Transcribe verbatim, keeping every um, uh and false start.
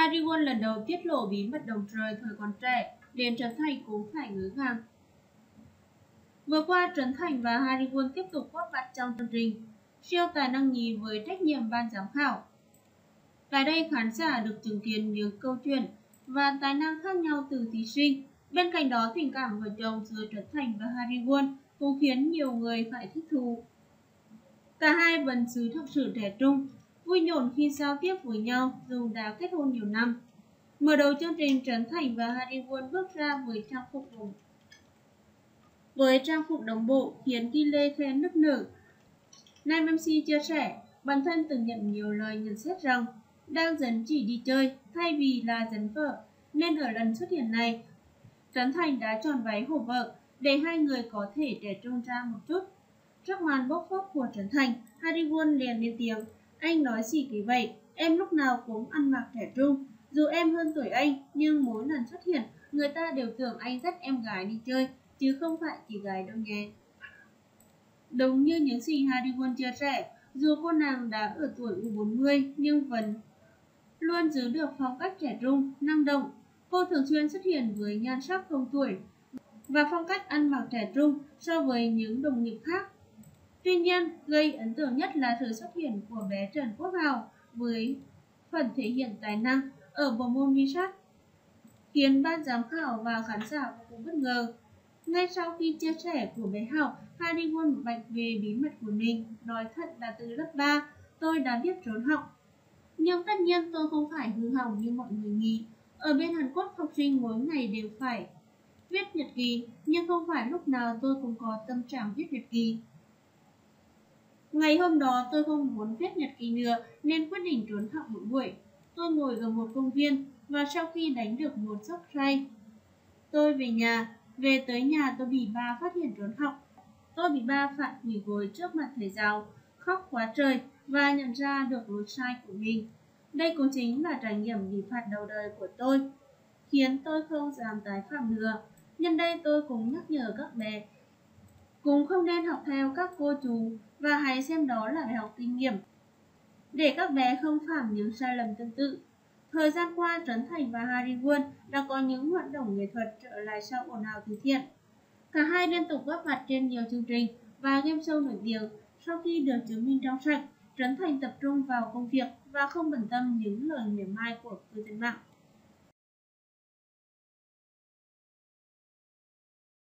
Harry Won lần đầu tiết lộ bí mật đồng trời thời còn trẻ, đến Trấn Thành cũng phải ngỡ ngàng. Vừa qua, Trấn Thành và Harry Won tiếp tục góp mặt trong chương trình Siêu tài năng nhì với trách nhiệm ban giám khảo. Tại đây, khán giả được chứng kiến những câu chuyện và tài năng khác nhau từ thí sinh. Bên cạnh đó, tình cảm vợ chồng giữa Trấn Thành và Harry Won cũng khiến nhiều người phải thích thú. Cả hai vẫn giữ thực sự trẻ trung, vui nhộn khi giao tiếp với nhau dù đã kết hôn nhiều năm. Mở đầu chương trình, Trấn Thành và Harry Won bước ra với trang phục đồng với trang phục đồng bộ khiến Ki Lê khen nức nở. Nam em xê chia sẻ, bản thân từng nhận nhiều lời nhận xét rằng đang dẫn chỉ đi chơi thay vì là dẫn vợ, nên ở lần xuất hiện này, Trấn Thành đã chọn váy hổ vợ để hai người có thể trẻ trung ra một chút. Trước màn bốc phốt của Trấn Thành, Harry Won liền lên tiếng, anh nói gì kỳ vậy, em lúc nào cũng ăn mặc trẻ trung. Dù em hơn tuổi anh, nhưng mỗi lần xuất hiện, người ta đều tưởng anh dắt em gái đi chơi, chứ không phải chỉ gái đâu nhé. Đúng như những gì Harry Won chia sẻ, dù cô nàng đã ở tuổi u bốn mươi nhưng vẫn luôn giữ được phong cách trẻ trung, năng động. Cô thường xuyên xuất hiện với nhan sắc không tuổi và phong cách ăn mặc trẻ trung so với những đồng nghiệp khác. Tuy nhiên, gây ấn tượng nhất là sự xuất hiện của bé Trần Quốc Hào với phần thể hiện tài năng ở bộ môn bi sắt, khiến ban giám khảo và khán giả cũng bất ngờ. Ngay sau khi chia sẻ của bé Hào, Harry Won bạch về bí mật của mình, nói thật là từ lớp ba, tôi đã biết trốn học. Nhưng tất nhiên tôi không phải hư hỏng như mọi người nghĩ. Ở bên Hàn Quốc, học sinh mỗi ngày đều phải viết nhật ký, nhưng không phải lúc nào tôi cũng có tâm trạng viết nhật ký. Ngày hôm đó tôi không muốn viết nhật ký nữa nên quyết định trốn học một buổi. Tôi ngồi ở một công viên và sau khi đánh được một giấc say, tôi về nhà. Về tới nhà tôi bị ba phát hiện trốn học. Tôi bị ba phạt quỳ gối trước mặt thầy giáo, khóc quá trời và nhận ra được lỗi sai của mình. Đây cũng chính là trải nghiệm bị phạt đầu đời của tôi, khiến tôi không dám tái phạm nữa. Nhân đây tôi cũng nhắc nhở các bé cũng không nên học theo các cô chú và hãy xem đó là bài học kinh nghiệm để các bé không phạm những sai lầm tương tự. Thời gian qua, Trấn Thành và Harry Won đã có những hoạt động nghệ thuật trở lại sau ồn ào từ thiện. Cả hai liên tục góp mặt trên nhiều chương trình và game show nổi tiếng. Sau khi được chứng minh trong sạch, Trấn Thành tập trung vào công việc và không bận tâm những lời mỉa mai của cư dân mạng.